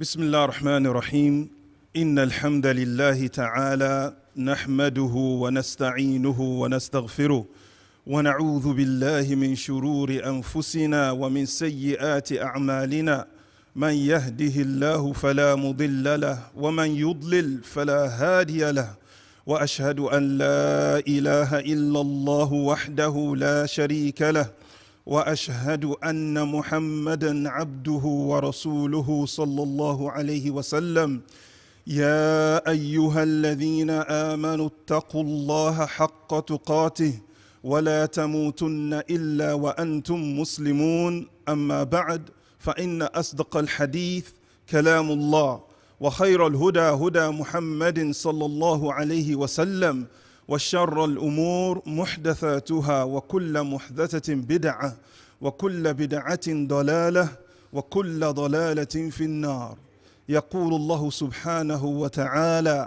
بسم الله الرحمن الرحيم إن الحمد لله تعالى نحمده ونستعينه ونستغفره ونعوذ بالله من شرور أنفسنا ومن سيئات أعمالنا من يهده الله فلا مضل له ومن يضلل فلا هادي له وأشهد أن لا إله إلا الله وحده لا شريك له وأشهد أن محمدًا عبده ورسوله صلى الله عليه وسلم يا أيها الذين آمنوا اتقوا الله حق تقاته ولا تموتن إلا وأنتم مسلمون أما بعد فإن أصدق الحديث كلام الله وخير الهدى هدى محمد صلى الله عليه وسلم وشر الأمور محدثاتها وكل محدثة بدعة وكل بدعة ضلالة وكل ضلالة في النار. يقول الله سبحانه وتعالى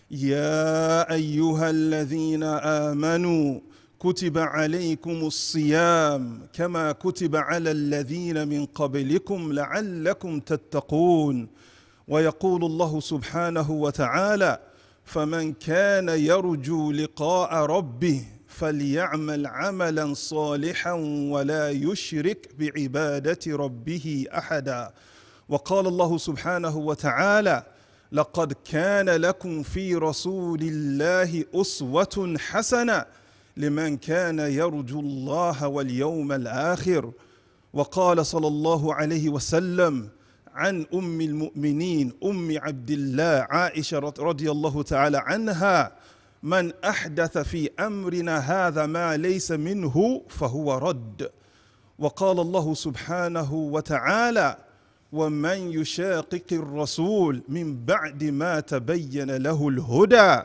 يا أيها الذين آمنوا كتب عليكم الصيام كما كتب على الذين من قبلكم لعلكم تتقون. ويقول الله سبحانه وتعالى فمن كان يرجو لقاء ربه فليعمل عملا صالحا ولا يشرك بعبادة ربه أحدا. وقال الله سبحانه وتعالى لقد كان لكم في رسول الله أسوة حسنة لمن كان يرجو الله واليوم الآخر. وقال صلى الله عليه وسلم عن أم المؤمنين أم عبد الله عائشة رضي الله تعالى عنها من أحدث في أمرنا هذا ما ليس منه فهو رد. وقال الله سبحانه وتعالى ومن يشاقق الرسول من بعد ما تبين له الهدى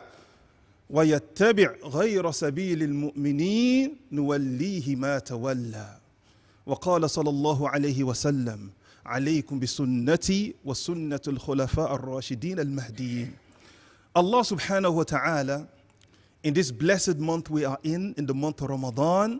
ويتبع غير سبيل المؤمنين نوليه ما تولى. وقال صلى الله عليه وسلم عليكم بسنتي وسنة الخلفاء الراشدين المهديين. Allah subhanahu wa ta'ala, in this blessed month we are in the month of Ramadan,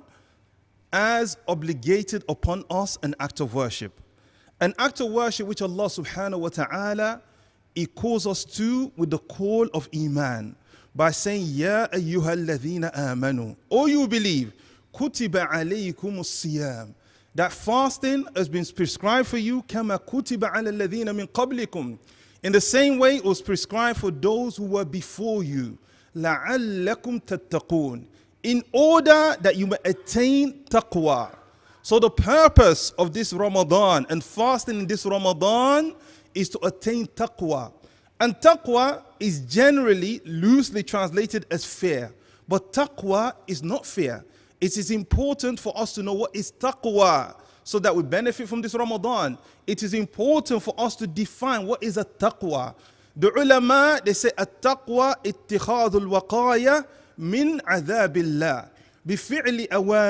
has obligated upon us an act of worship. An act of worship which Allah subhanahu wa ta'ala, He calls us to with the call of Iman by saying, Ya ayyuhal ladhina amanu, O you believe, kutiba alaykumus siyam, that fasting has been prescribed for you, kama kutiba ala alladhina min qablikum, in the same way it was prescribed for those who were before you, la'allakum tattaqun, in order that you may attain taqwa. So the purpose of this Ramadan and fasting in this Ramadan is to attain taqwa. And taqwa is generally loosely translated as fear, but taqwa is not fear. It is important for us to know what is taqwa so that we benefit from this Ramadan. It is important for us to define what is a taqwa. The ulama, they say at-taqwa ittikhadul waqaya min adhabillah bifi'li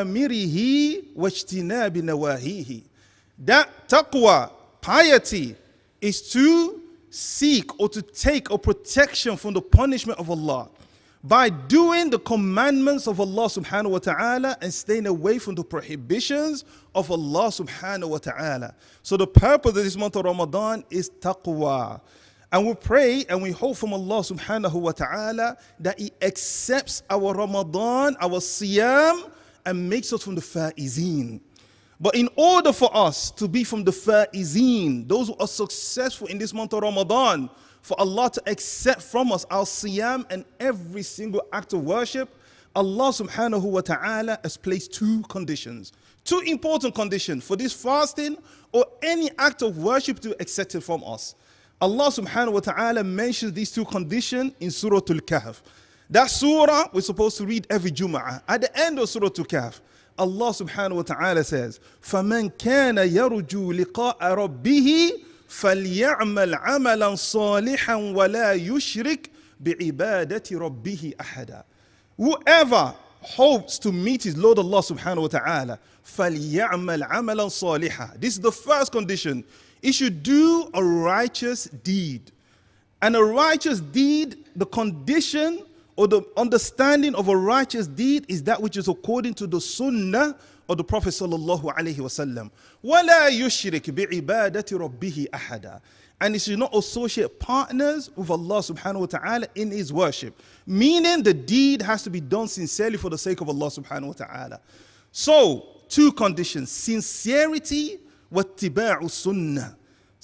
awamirihi wajtinabi nawahihi. That taqwa, piety, is to seek or to take a protection from the punishment of Allah by doing the commandments of Allah subhanahu wa ta'ala and staying away from the prohibitions of Allah subhanahu wa ta'ala. So the purpose of this month of Ramadan is taqwa. And we pray and we hope from Allah subhanahu wa ta'ala that He accepts our Ramadan, our siyam, and makes us from the faizeen. But in order for us to be from the faizeen, those who are successful in this month of Ramadan, for Allah to accept from us our siyam and every single act of worship, Allah subhanahu wa ta'ala has placed two conditions. Two important conditions for this fasting or any act of worship to be accepted from us. Allah subhanahu wa ta'ala mentions these two conditions in Surah Al-Kahf. That surah we're supposed to read every Jum'ah. At the end of Surah Al-Kahf, Allah subhanahu wa ta'ala says, فَمَنْ كَانَ يَرْجُو لِقَاءَ رَبِّهِ فَلْيَعْمَلْ عَمَلًا صَالِحًا وَلَا يُشْرِكْ بِعِبَادَةِ رَبِّهِ أَحَدًا. Whoever hopes to meet his Lord Allah subhanahu wa ta'ala, فَلْيَعْمَلْ عَمَلًا صَالِحًا. This is the first condition. He should do a righteous deed. And a righteous deed, the condition or the understanding of a righteous deed is that which is according to the sunnah of the Prophet sallallahu alaihi wasallam. وَلَا يُشْرِكْ بِعِبَادَةِ رَبِّهِ أَحَدًا. and he should not associate partners with Allah subhanahu wa ta'ala in his worship. Meaning the deed has to be done sincerely for the sake of Allah subhanahu wa ta'ala. So, two conditions: sincerity wa ittiba'u sunnah.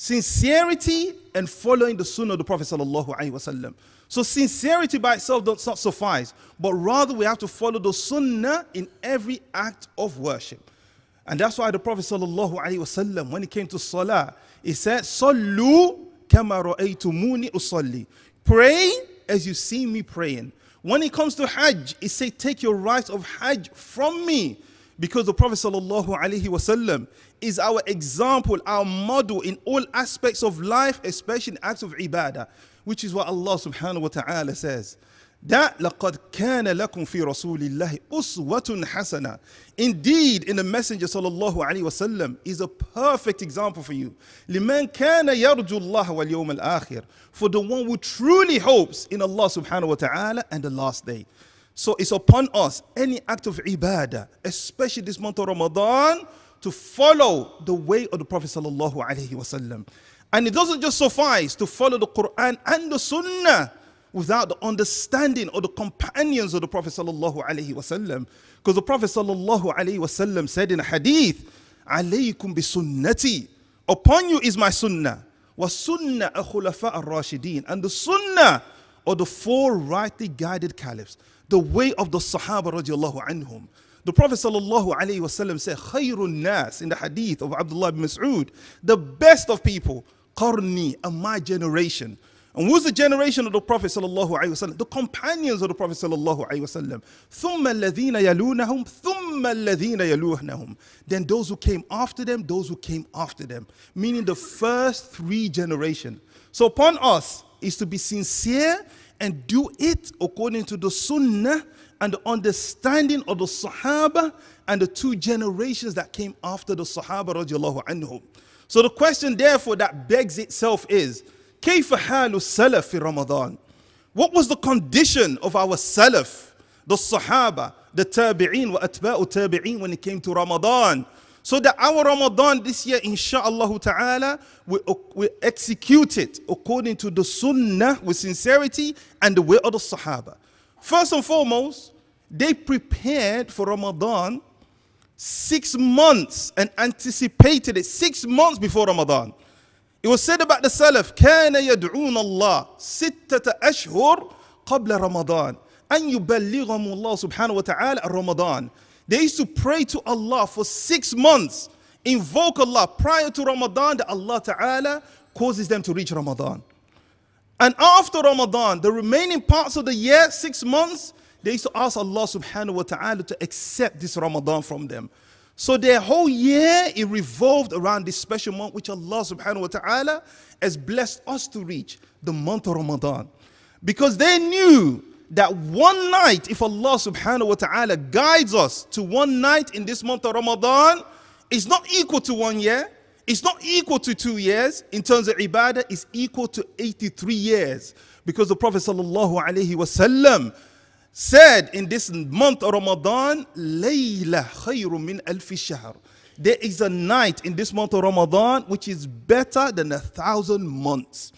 Sincerity and following the sunnah of the Prophet sallallahu alaihi wasallam. So sincerity by itself does not suffice, but rather we have to follow the sunnah in every act of worship. And that's why the Prophet sallallahu alaihi wasallam, when he came to salah, he said, "Sallu kama ra'aytumuni usalli." Pray as you see me praying. When it comes to Hajj, he said, "Take your rights of Hajj from me," because the Prophet sallallahu alaihi wasallam is our example, our model in all aspects of life, especially in acts of ibadah, which is what Allah subhanahu wa ta'ala says. That لَقَدْ كَانَ لَكُمْ فِي رَسُولِ اللَّهِ أُسْوَةٌ حَسَنَةٌ. Indeed, in the Messenger sallallahu alaihi wasallam is a perfect example for you. لِمَنْ كَانَ يَرْجُو اللَّهَ وَالْيَوْمَ الْآخِرِ. For the one who truly hopes in Allah subhanahu wa ta'ala and the last day. So it's upon us, any act of ibadah, especially this month of Ramadan, to follow the way of the Prophet sallallahu alaihi wasallam. And it doesn't just suffice to follow the Quran and the Sunnah without the understanding of the companions of the Prophet sallallahu alaihi wasallam. Because the Prophet sallallahu alaihi wasallam said in a hadith, "Alaykum bi sunnati." Upon you is my sunnah. Wa sunnah al-khulafa ar-rashidin. And the sunnah of the four rightly guided caliphs. The way of the Sahaba radiallahu anhum. The Prophet sallallahu alaihi wasallam said, "Khayrun nas," in the hadith of Abdullah ibn Mas'ud, the best of people, qarni, and my generation. And who's the generation of the Prophet sallallahu alaihi wasallam? The companions of the Prophet sallallahu alaihi wasallam. Thumma alladhina yalunahum, thumma alladhina yaluhnahum. Then those who came after them, those who came after them. Meaning the first three generations. So upon us is to be sincere and do it according to the sunnah and the understanding of the Sahaba and the two generations that came after the Sahaba radiallahu anhum. So the question therefore that begs itself is, كيف حال السلف في رمضان? What was the condition of our Salaf, the Sahaba, the Tabi'een wa Atba'u Tabi'een when it came to Ramadan? So that our Ramadan this year, insha'Allah ta'ala, we execute it according to the Sunnah with sincerity and the way of the Sahaba. First and foremost, they prepared for Ramadan 6 months and anticipated it 6 months before Ramadan. It was said about the Salaf, كَانَ يَدْعُونَ اللَّهِ سِتَّةَ أَشْهُرٍ قَبْلَ رَمَضَانَ أَنْ يُبَلِّغَهُمُ اللَّهُ سُبْحَانَهُ وَتَعَالَى Ramadan. They used to pray to Allah for 6 months, invoke Allah prior to Ramadan, that Allah Ta'ala causes them to reach Ramadan. And after Ramadan, the remaining parts of the year, 6 months, they used to ask Allah subhanahu wa ta'ala to accept this Ramadan from them. So their whole year, it revolved around this special month which Allah subhanahu wa ta'ala has blessed us to reach, the month of Ramadan. Because they knew that one night, if Allah subhanahu wa ta'ala guides us to one night in this month of Ramadan, it's not equal to 1 year. It's not equal to 2 years. In terms of ibadah, it's equal to 83 years. Because the Prophet sallallahu alaihi wasallam said in this month of Ramadan, Layla khayrun min alfi shahr. There is a night in this month of Ramadan which is better than 1,000 months.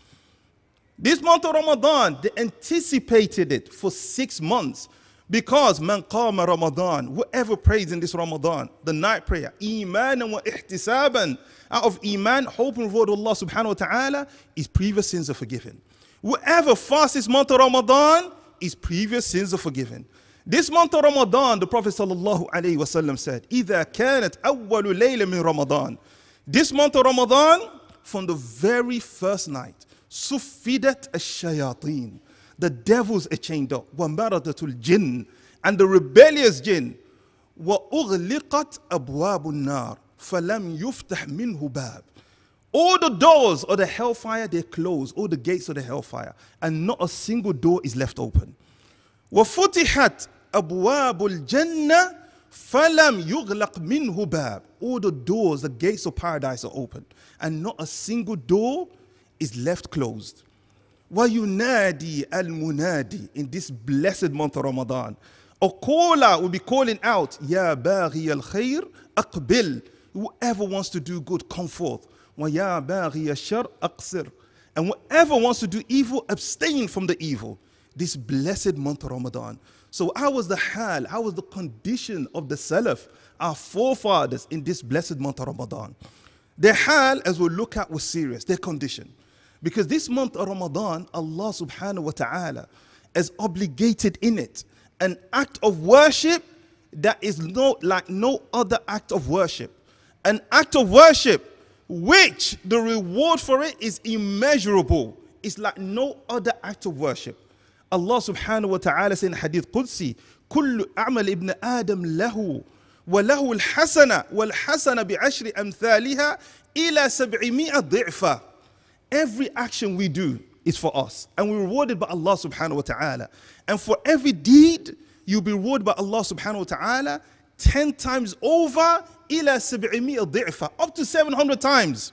This month of Ramadan, they anticipated it for 6 months. Because man qama Ramadan, whoever prays in this Ramadan, the night prayer, imanan wa ihtisaban, out of iman, hope and reward of Allah subhanahu wa ta'ala, his previous sins are forgiven. Whoever fasts this month of Ramadan, his previous sins are forgiven. This month of Ramadan, the Prophet sallallahu alayhi wa sallam said, إِذَا كَانَتْ أَوَّلُ لَيْلَ مِنْ Ramadan. This month of Ramadan, from the very first night, سُفِّدَتْ الشَّيَاطِينَ. The devils are chained up. وَمَرَدَةُ الْجِنِّ. And the rebellious jinn. وَأُغْلِقَتْ أَبْوَابُ النَّارِ فَلَمْ يُفْتَحْ مِنْهُ بَابٍ. All the doors of the hellfire, they're closed. All the gates of the hellfire. And not a single door is left open. وَفُتِحَتْ أَبْوَابُ الْجَنَّةِ فَلَمْ يُغْلَقْ مِنْهُ بَابٍ. All the doors, the gates of paradise are open. And not a single door is left closed. وَيُنَادِي الْمُنَادِي. In this blessed month of Ramadan, a caller will be calling out, يَا بَاغِيَ الْخَيْرِ أَقْبِلْ. Whoever wants to do good, come forth. وَيَا بَاغِيَ الشَّرْ أَقْصِرْ. And whoever wants to do evil, abstain from the evil. This blessed month of Ramadan. So how was the hal, how was the condition of the Salaf, our forefathers, in this blessed month of Ramadan? Their hal, as we'll look at, was serious, their condition. Because this month of Ramadan, Allah subhanahu wa ta'ala has obligated in it an act of worship that is like no other act of worship. An act of worship which the reward for it is immeasurable. It's like no other act of worship. Allah subhanahu wa ta'ala says in Hadith Qudsi, كل أعمال ابن آدم له وله الحسنة والحسنة بعشر أمثالها إلى 700 ضعفا. Every action we do is for us, and we're rewarded by Allah subhanahu wa ta'ala. And for every deed, you'll be rewarded by Allah subhanahu wa ta'ala 10 times over, إلى 700 ضعفا, up to 700 times.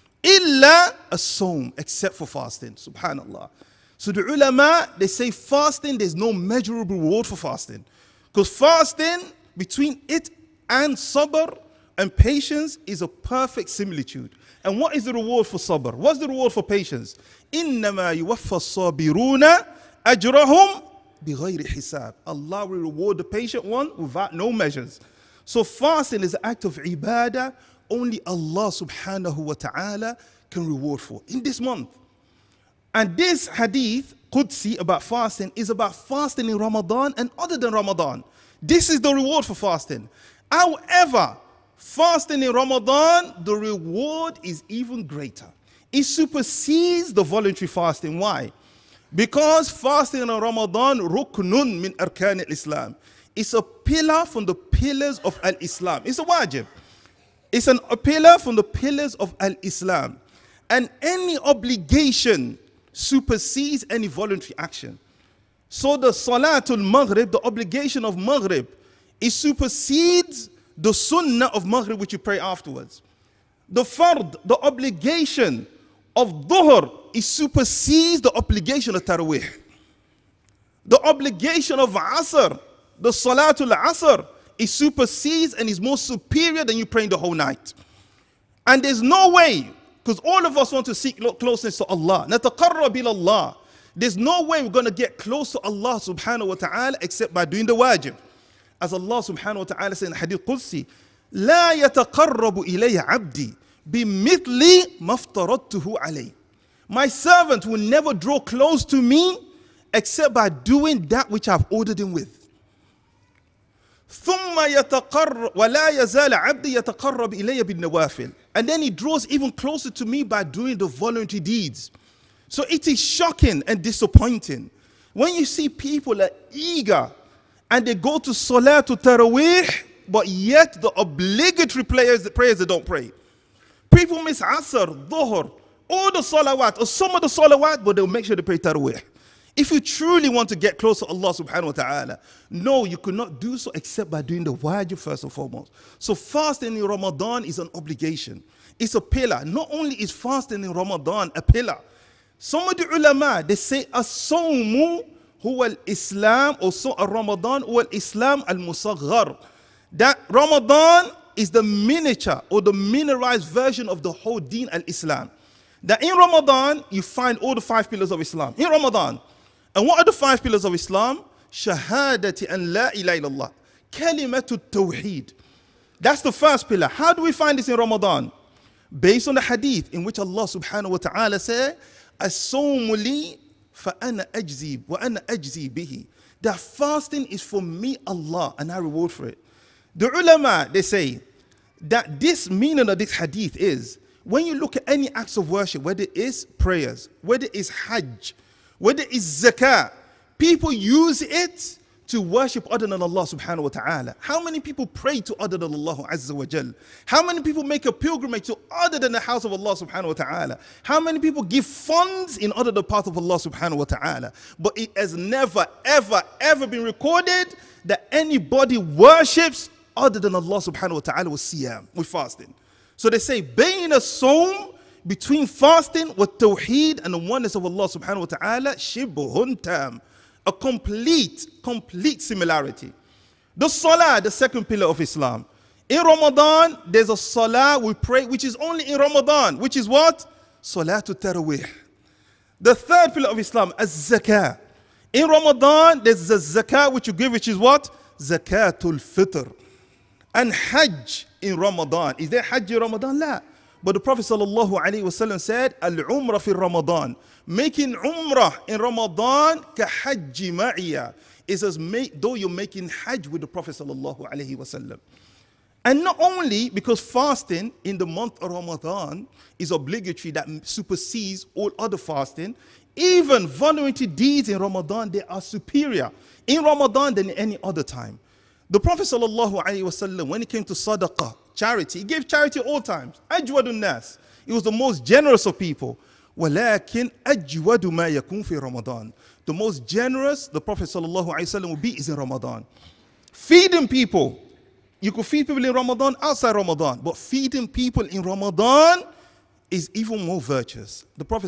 إلا الصوم, except for fasting. Subhanallah. So the ulama, they say fasting, there's no measurable reward for fasting. Because fasting, between it and sabr and patience, is a perfect similitude. And what is the reward for sabr? What's the reward for patience? إِنَّمَا يُوَفَّى الصَّابِرُونَ أَجْرَهُمْ بِغَيْرِ حِسَابٍ. Allah will reward the patient one without no measures. So fasting is an act of ibadah only Allah subhanahu wa ta'ala can reward for in this month. And this hadith, Qudsi, about fasting is about fasting in Ramadan and other than Ramadan. This is the reward for fasting. However, fasting in Ramadan, the reward is even greater. It supersedes the voluntary fasting. Why? Because fasting in Ramadan, ruknun min arkan al-Islam. It's a pillar from the pillars of al-Islam. It's a wajib. It's a pillar from the pillars of al-Islam. And any obligation supersedes any voluntary action. So the Salatul Maghrib, the obligation of Maghrib, it supersedes the Sunnah of Maghrib which you pray afterwards. The Fard, the obligation of Dhuhr, it supersedes the obligation of Taraweeh. The obligation of Asr, the Salatul Asr, it supersedes and is more superior than you praying the whole night. And there's no way, because all of us want to seek closeness to Allah. نَتَقَرَّبْ إِلَى اللَّهِ. There's no way we're going to get close to Allah subhanahu wa ta'ala except by doing the wajib. As Allah subhanahu wa ta'ala says in Hadith Qudsi, لَا يَتَقَرَّبُ إِلَيَّ عَبْدِي بِمِثْلِ مَفْتَرَضْتُهُ عَلَيْهِ. My servant will never draw close to me except by doing that which I've ordered him with. ثُمَّ يَتَقَرَّبُ وَلَا يَزَالَ عَبْدِي يَتَقَرَّبُ إِلَيَّ بِالنَّوَافِلِ. And then he draws even closer to me by doing the voluntary deeds. So it is shocking and disappointing when you see people are eager and they go to Salatul Taraweeh, but yet the obligatory prayers they don't pray. People miss Asr, Dhuhr, all the salawat, or some of the salawat, but they'll make sure they pray Taraweeh. If you truly want to get close to Allah subhanahu wa ta'ala, no, you could not do so except by doing the wajib first and foremost. So fasting in Ramadan is an obligation. It's a pillar. Not only is fasting in Ramadan a pillar, some of the ulama, they say as-sawmu huwa al-Islam, or Ramadan huwa al-Islam al-musaghar. That Ramadan is the miniature or the miniaturized version of the whole deen al-Islam. That in Ramadan, you find all the 5 pillars of Islam. In Ramadan. And what are the 5 pillars of Islam? Shahadati an la ilaha illallah. Kalimatu tawheed. That's the first pillar. How do we find this in Ramadan? Based on the hadith in which Allah subhanahu wa ta'ala said, as-sawmu li fa ana ajzi wa ana ajzi bihi. That fasting is for me, Allah, and I reward for it. The ulama, they say that this meaning of this hadith is, when you look at any acts of worship, whether it is prayers, whether it is hajj, whether it is zakah, people use it to worship other than Allah subhanahu wa ta'ala. How many people pray to other than Allah azza wa jal? How many people make a pilgrimage to other than the house of Allah subhanahu wa ta'ala? How many people give funds in other than the path of Allah subhanahu wa ta'ala? But it has never, ever, ever been recorded that anybody worships other than Allah subhanahu wa ta'ala with siyam, with fasting. So they say, bayna sawm, between fasting with tawheed and the oneness of Allah subhanahu wa ta'ala, shibhun tam, a complete similarity. The salah, the second pillar of Islam. In Ramadan, there's a salah we pray, which is only in Ramadan, which is what? Salatul Taraweeh. The third pillar of Islam, az-zakah. In Ramadan, there's the zakah which you give, which is what? Zakatul fitr. And hajj in Ramadan. Is there hajj in Ramadan? La. But the Prophet ﷺ said, al-umrah fi Ramadan. Making umrah in Ramadan ka hajji ma'iya. It says, though you're making hajj with the Prophet ﷺ. And not only because fasting in the month of Ramadan is obligatory, that supersedes all other fasting, even voluntary deeds in Ramadan, they are superior in Ramadan than any other time. The Prophet ﷺ, when it came to sadaqah, charity, he gave charity all times. Ajwadun nas. He was the most generous of people. وَلَكِنْ أَجْوَدُ مَا يَكُونْ فِي رَمَضَانِ. The most generous the Prophet ﷺ will be is in Ramadan. Feeding people. You could feed people in Ramadan, outside Ramadan. But feeding people in Ramadan is even more virtuous. The Prophet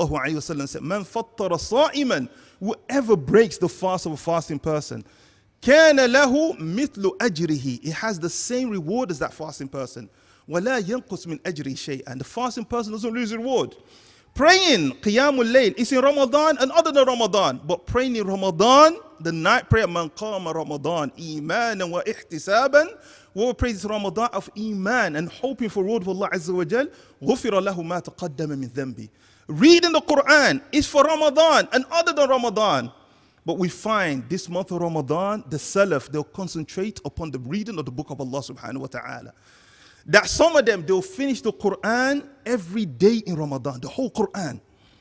ﷺ said, "Man fattara sa'iman." Whoever breaks the fast of a fasting person, كَانَ لَهُ مِثْلُ أَجْرِهِ. It has the same reward as that fasting person. وَلَا يَنْقُصْ مِنْ أَجْرِهِ شَيْئًا. And the fasting person doesn't lose reward. Praying, qiyamul layl, is in Ramadan and other than Ramadan. But praying in Ramadan, the night prayer, man qama Ramadan, imanan wa ihtisaban. Whoever prays Ramadan of iman and hoping for reward of Allah Azza wa Jal, غُفِرَ لَهُ مَا تَقَدَّمَ مِنْ ذَنْبِ. Reading the Quran is for Ramadan and other than Ramadan. But we find this month of Ramadan, the Salaf, they'll concentrate upon the reading of the book of Allah subhanahu wa ta'ala. That some of them, they'll finish the Quran every day in Ramadan, the whole Quran.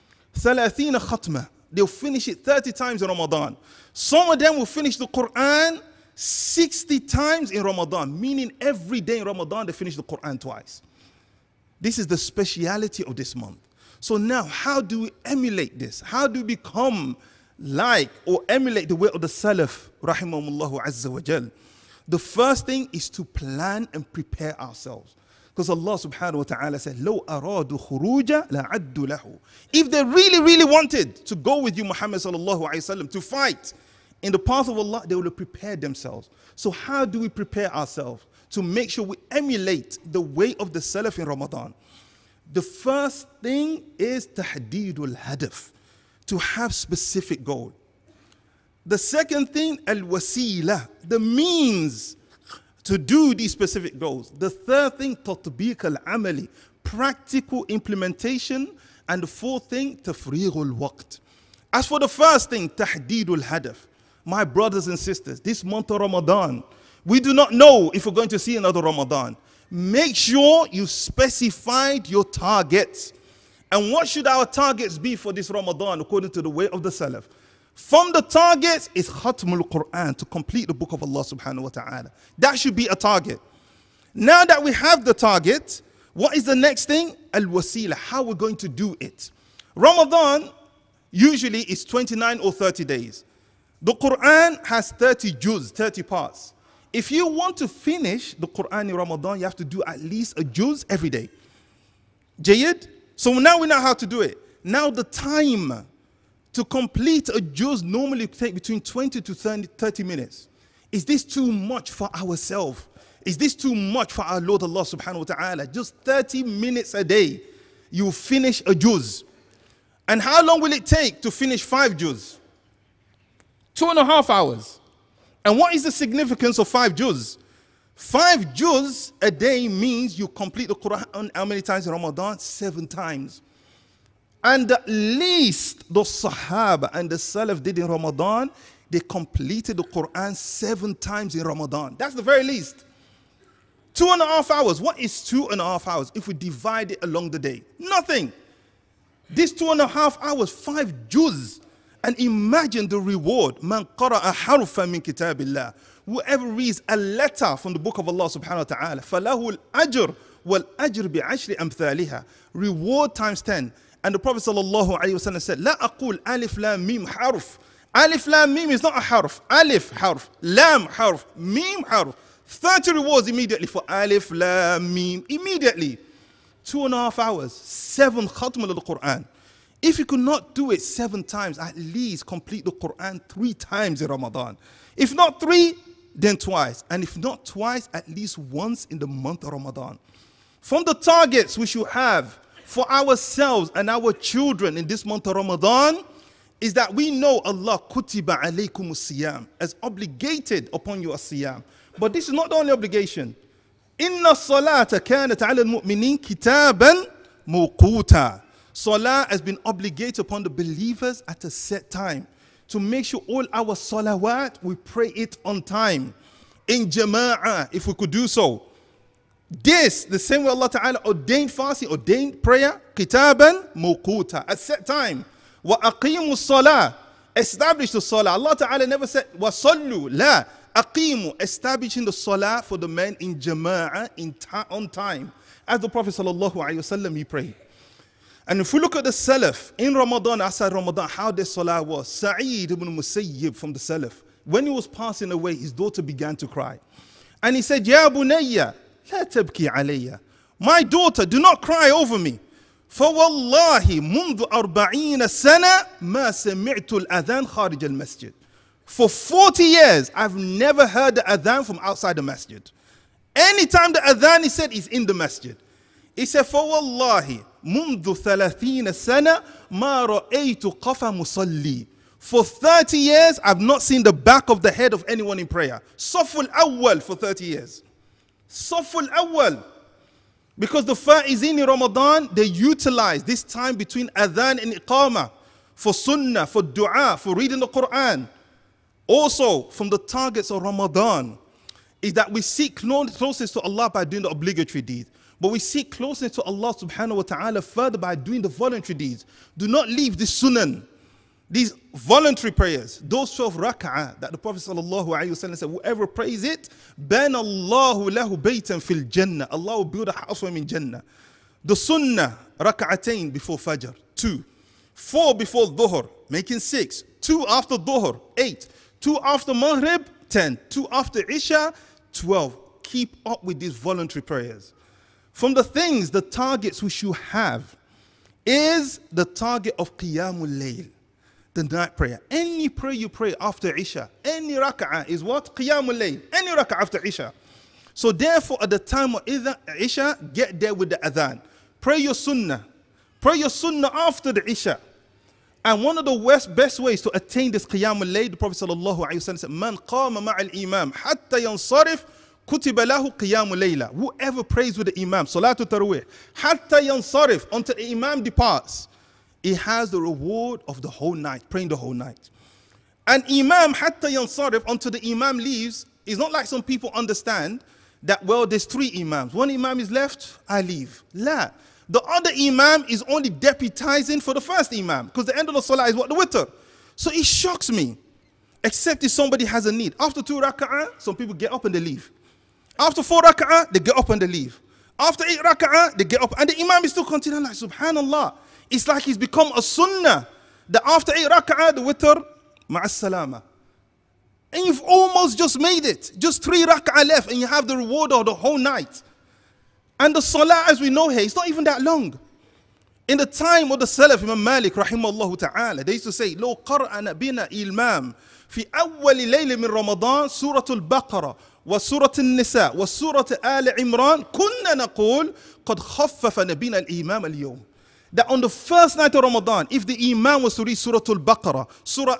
30 khatma. They'll finish it 30 times in Ramadan. Some of them will finish the Quran 60 times in Ramadan, meaning every day in Ramadan they finish the Quran twice. This is the speciality of this month. So now, how do we emulate this? How do we become like or emulate the way of the Salaf, rahimahumullahu azza wa jal? The first thing is to plan and prepare ourselves. Because Allah subhanahu wa ta'ala said, لَوْ أَرَادُوا خُرُوجًا لَعَدُّ لَهُ. If they really, really wanted to go with you, Muhammad sallallahu alayhi wa sallam, to fight in the path of Allah, they will have prepared themselves. So how do we prepare ourselves to make sure we emulate the way of the Salaf in Ramadan? The first thing is tahdidul hadaf, to have specific goal. The second thing, al-wasila, the means to do these specific goals. The third thing, tatbiq al-amali, practical implementation. And the fourth thing, tafrighul waqt. As for the first thing, tahdidul hadaf, my brothers and sisters, this month of Ramadan, we do not know if we're going to see another Ramadan. Make sure you specified your targets. And what should our targets be for this Ramadan according to the way of the Salaf? From the targets is Khatmul Quran, to complete the book of Allah subhanahu wa ta'ala. That should be a target. Now that we have the target, what is the next thing? Al-wasila, how we're going to do it. Ramadan usually is 29 or 30 days. The Quran has 30 juz, 30 parts. If you want to finish the Quran in Ramadan, you have to do at least a juz every day. Jayyid? So now we know how to do it. Now the time to complete a juz normally take between 20 to 30 minutes. Is this too much for ourselves? Is this too much for our Lord Allah subhanahu wa ta'ala? Just 30 minutes a day, you finish a juz. And how long will it take to finish 5 juz? 2.5 hours. And what is the significance of 5 juz? 5 juz a day means you complete the Quran how many times in Ramadan? 7 times. And the least the Sahaba and the Salaf did in Ramadan, they completed the Quran 7 times in Ramadan. That's the very least. 2.5 hours. What is 2.5 hours if we divide it along the day? Nothing. This 2.5 hours, 5 juz. And imagine the reward. Man qara'a harfan min kitabillah. Whoever reads a letter from the book of Allah subhanahu wa ta'ala, falahu al-ajr wal-ajr bi'ashri amthaliha. Reward times 10. And the Prophet sallallahu alayhi wa sallam said, La aqul alif lam mim harf. Alif lam mim is not a harf. Alif harf, lam harf, mim harf. 30 rewards immediately for alif lam mim. Immediately. 2.5 hours. 7 khatm of the Quran. If you could not do it 7 times, at least complete the Quran 3 times in Ramadan. If not 3, then twice. And if not twice, at least once in the month of Ramadan. From the targets we should have for ourselves and our children in this month of Ramadan is that we know Allah kutiba alaykum siyam as obligated upon you as-siyam. But this is not the only obligation. Inna salata kanat ala al-mu'minin kitaban mawquta. Salah has been obligated upon the believers at a set time to make sure all our salawat, we pray it on time, in jama'ah, if we could do so. This, the same way Allah Ta'ala ordained fasting, ordained prayer, kitaban mawquta, at set time. Wa aqimu salah, establish the salah. Allah Ta'ala never said, wa sallu, la, aqimu, establishing the salah for the men in jama'ah, on time. As the Prophet Sallallahu Alaihi Wasallam, he prayed. And if we look at the Salaf, in Ramadan, outside Ramadan, how their salah was. Sa'id ibn Musayyib from the Salaf, when he was passing away, his daughter began to cry. And he said, Ya bunayya, la tabki alayya. My daughter, do not cry over me. فوالله منذ 40 سنة ما سمعت الأذان خارج المسجد. For 40 years, I've never heard the adhan from outside the masjid. Anytime the adhan is said, is in the masjid. He said, فوالله منذ 30 سنة ما رأيت قف مصلي. For 30 years, I've not seen the back of the head of anyone in prayer. Saful awwal for 30 years. Saful awwal. Because the faizin in Ramadan, they utilize this time between adhan and iqamah for sunnah, for dua, for reading the Quran. Also, from the targets of Ramadan is that we seek closeness to Allah by doing the obligatory deeds. But we seek closeness to Allah subhanahu wa ta'ala further by doing the voluntary deeds. Do not leave the sunan, these voluntary prayers, those 12 rak'ah that the Prophet sallallahu alayhi wa sallam said, whoever prays it, bana Allahu lahu baytan fil jannah. Allah will build a house for him in Jannah. The sunnah, rak'atain before fajr, 2. 4 before dhuhr, making 6. 2 after dhuhr, 8. 2 after maghrib, 10. 2 after isha, 12. Keep up with these voluntary prayers. From the things, the targets we should have is the target of qiyamul layl, the night prayer. Any prayer you pray after isha, any rak'ah is what? Qiyamul layl. Any rak'ah after isha. So therefore, at the time of isha, get there with the adhan. Pray your sunnah. Pray your sunnah after the isha. And one of the best ways to attain this qiyamul layl, the Prophet sallallahu alaihi wasallam said, "Man qama ma'al imam hatta yansarif kutiba lahu qiyamul layla." Whoever prays with the imam, salatul tarawih, hatta yansarif, until the imam departs, he has the reward of the whole night, praying the whole night. And imam hatta yansarif, until the imam leaves, is not like some people understand that, well, there's 3 imams. One imam is left, I leave. La. The other imam is only deputizing for the first imam, because the end of the salah is what? The witr. So it shocks me, except if somebody has a need. After 2 rak'ah, some people get up and they leave. After 4 rak'ah, they get up and they leave. After 8 rak'ah, they get up and the imam is still continuing. Like, subhanallah. It's like it's become a sunnah that after 8 rak'ah, the witr, ma'as salama. And you've almost just made it. Just 3 rak'ah left and you have the reward of the whole night. And the salah, as we know here, it's not even that long. In the time of the Salaf, Imam Malik, rahimahullah ta'ala, they used to say, لو قرأنا بنا إمام في أول ليلة من رمضان سورة البقرة وسورة النساء وسورة آل عمران كنا نقول قد خفف نبينا الإمام اليوم. That on the first night of Ramadan, if the imam was to read Surah Al-Baqarah, Surah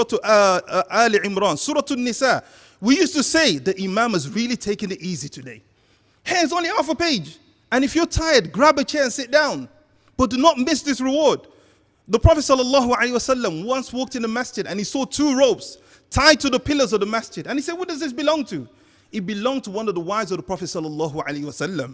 Al Imran, Surah Al-Nisa, we used to say the imam is really taking it easy today. Hey, it's only half a page. And if you're tired, grab a chair and sit down. But do not miss this reward. The Prophet ﷺ once walked in the masjid and he saw 2 ropes tied to the pillars of the masjid. And he said, what does this belong to? It belonged to one of the wives of the Prophet ﷺ.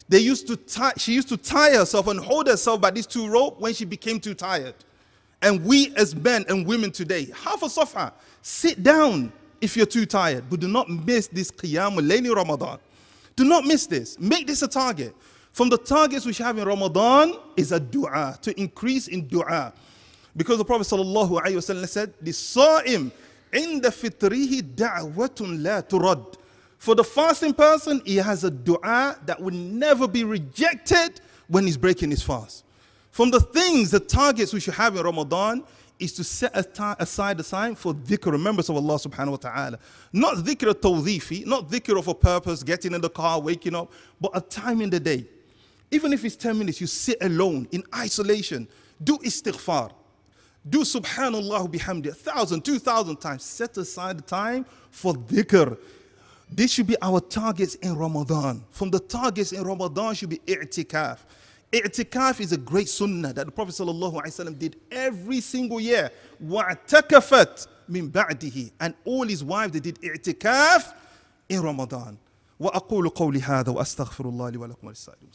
She used to tie herself and hold herself by these 2 ropes when she became too tired. And we as men and women today, half a safa, sit down if you're too tired. But do not miss this qiyamul layl Ramadan. Do not miss this. Make this a target. From the targets we should have in Ramadan is a dua, to increase in dua. Because the Prophet ﷺ said, "Lis-sa'im inda fitrihi da'watun la turad." For the fasting person, he has a dua that will never be rejected when he's breaking his fast. From the things, the targets we should have in Ramadan is to set aside the time for dhikr, remembrance of Allah subhanahu wa ta'ala. Not dhikr tawzifi, not dhikr of a purpose, getting in the car, waking up, but a time in the day. Even if it's 10 minutes, you sit alone in isolation. Do istighfar. Do subhanallah bihamdi 1,000, 2,000 times. Set aside the time for dhikr. This should be our targets in Ramadan. From the targets in Ramadan should be i'tikaf. I'tikaf is a great sunnah that the Prophet ﷺ did every single year. وَاعْتَكَفَتْ مِنْ بَعْدِهِ. And all his wives, they did i'tikaf in Ramadan. وَأَقُولُ قَوْلِ هَذَا وَأَسْتَغْفِرُ اللَّهِ لِي وَلَكُمْ وَلِلسَّائِلِينَ.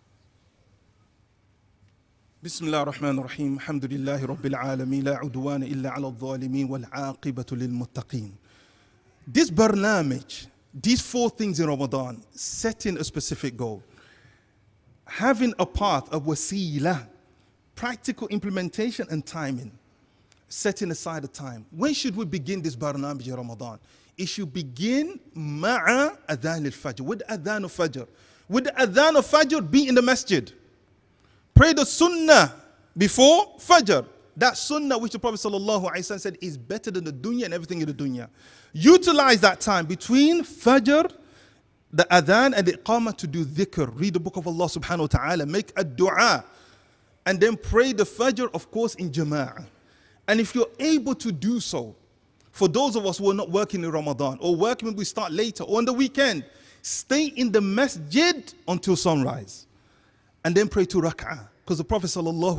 بسم الله الرحمن الرحيم. الحمد لله رب العالمين. لا عدوان إلا على الظالمين والعاقبة للمتقين. This barnamij, these 4 things in Ramadan, setting a specific goal, having a path, a wasila, practical implementation and timing, setting aside the time. When should we begin this barnamij in Ramadan? It should begin ma'a adhan al-fajr, with adhan al-fajr. With the adhan al-fajr, be in the masjid. Pray the sunnah before fajr. That sunnah which the Prophet ﷺ said is better than the dunya and everything in the dunya. Utilize that time between fajr, the adhan and the iqamah to do dhikr. Read the book of Allah subhanahu wa ta'ala. Make a dua. And then pray the fajr, of course, in jama'ah. And if you're able to do so, for those of us who are not working in Ramadan, or working when we start later, or on the weekend, stay in the masjid until sunrise. And then pray 2 rak'ah. Because the Prophet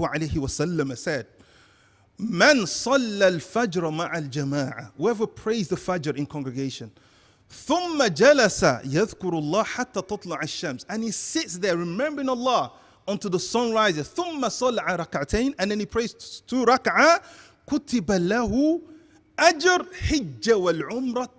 ﷺ said, Man salla al-fajr ma'a al-jama'ah. Whoever prays the fajr in congregation, ثُمَّ جَلَسَ يَذْكُرُ اللَّهَ حَتَّى تَطْلَعَ الشَّمْسِ. And he sits there remembering Allah until the sun rises. ثُمَّ صَلَّى رَكَعْتَيْنِ. And then he prays 2 rak'ah. كُتِبَ لَهُ أَجْرْ حِجَّ وَالْعُمْرَ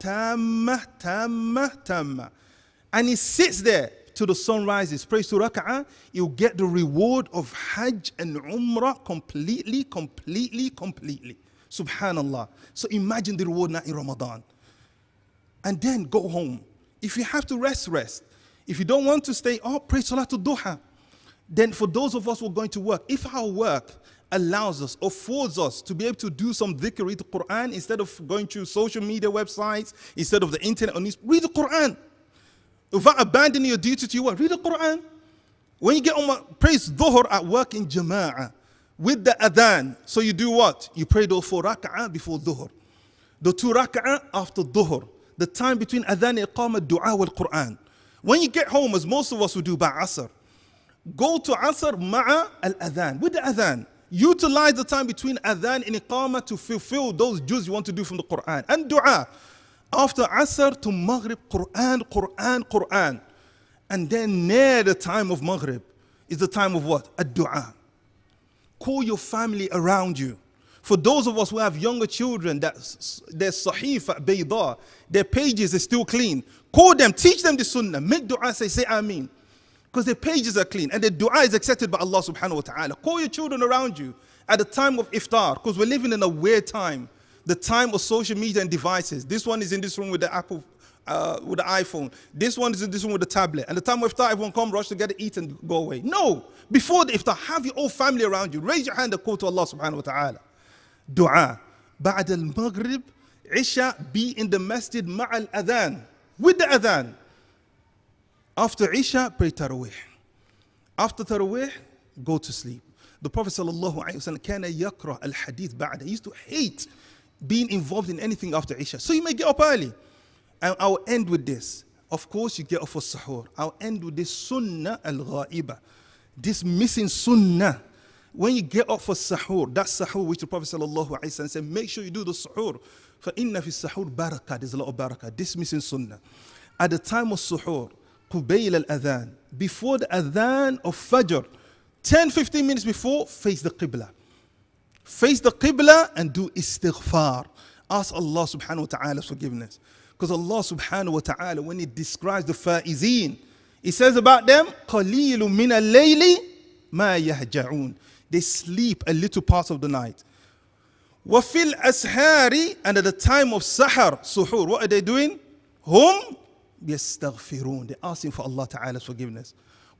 تَامَّةً. And he sits there till the sun rises, prays 2 rak'ah, you'll get the reward of Hajj and Umrah completely. Subhanallah. So imagine the reward now in Ramadan. And then go home. If you have to rest. If you don't want to stay up, pray Salatul Doha. Then for those of us who are going to work, if our work allows us, affords us to be able to do some dhikr, read the Quran, instead of going to social media websites, instead of the internet or news, read the Quran. Without abandoning your duty to your work, read the Quran. When you get on, praise dhuhr at work in jama'ah with the adhan. So you do what? You pray those 4 rak'ah before dhuhr, the 2 rak'ah after dhuhr, the time between adhan and iqamah, dua wal Quran. When you get home, as most of us will do by asr, go to asr ma'a al-adhan, with the adhan. Utilize the time between adhan and iqamah to fulfill those juz you want to do from the Quran. And dua. After Asr to Maghrib, Quran. And then near the time of Maghrib is the time of what? Ad-du'a. Call your family around you. For those of us who have younger children, their sahifa bayda, their pages are still clean. Call them, teach them the sunnah, make dua, say Ameen. Because their pages are clean and their dua is accepted by Allah subhanahu wa ta'ala. Call your children around you at the time of iftar, because we're living in a weird time. The time of social media and devices. This one is in this room with the Apple, with the iPhone. This one is in this room with the tablet. And the time of iftar, everyone come, rush together, eat and go away. No. Before the iftar, have your whole family around you. Raise your hand and call to Allah subhanahu wa ta'ala. Dua. Ba'd al-maghrib, isha, be in the masjid ma'al adhan. With the adhan. After isha, pray tarawih. After tarawih, go to sleep. The Prophet sallallahu alayhi wa sallam, kana yakra al-hadith ba'da. He used to hate being involved in anything after Isha. So you may get up early. And I'll end with this. Of course, you get up for sahur. I'll end with this sunnah al-ghaiba. This missing sunnah. When you get up for sahur, that sahur which the Prophet ﷺ said, make sure you do the sahur. فَإِنَّ فِي السَّحُورِ barakah. There's a lot of barakah. This missing sunnah. At the time of suhoor, قُبَيْلَ الْأَذَانِ, before the adhan of Fajr, 10-15 minutes before, face the Qibla. Face the Qibla and do istighfar. Ask Allah subhanahu wa ta'ala's forgiveness. Because Allah subhanahu wa ta'ala, when He describes the faizeen, He says about them, قَلِيلٌ مِنَ اللَّيْلِ مَا يَهْجَعُونَ. They sleep a little part of the night. وَفِي الْأَسْحَارِ, and at the time of sahar, suhoor, what are they doing? Hum yastaghfirun. They're asking for Allah ta'ala's forgiveness.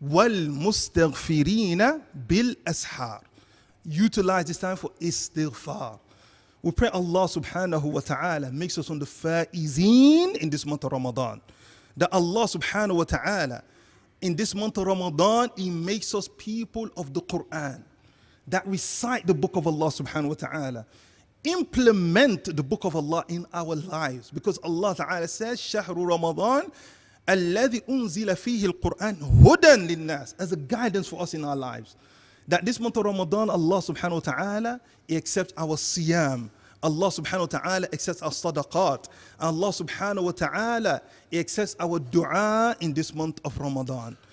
وَالْمُسْتَغْفِرِينَ بِالْأَسْحَارِ. Utilize this time for istighfar. We pray Allah subhanahu wa ta'ala makes us on the faizeen in this month of Ramadan. That Allah subhanahu wa ta'ala In this month of Ramadan, He makes us people of the Quran that recite the book of Allah subhanahu wa ta'ala. Implement the book of Allah in our lives, because Allah ta'ala says, Shahru Ramadan alladhi unzila fihi al-Quran hudan linnas, as a guidance for us in our lives. That this month of Ramadan, Allah subhanahu wa ta'ala accepts our siyam. Allah subhanahu wa ta'ala accepts our sadaqat. Allah subhanahu wa ta'ala accepts our dua in this month of Ramadan.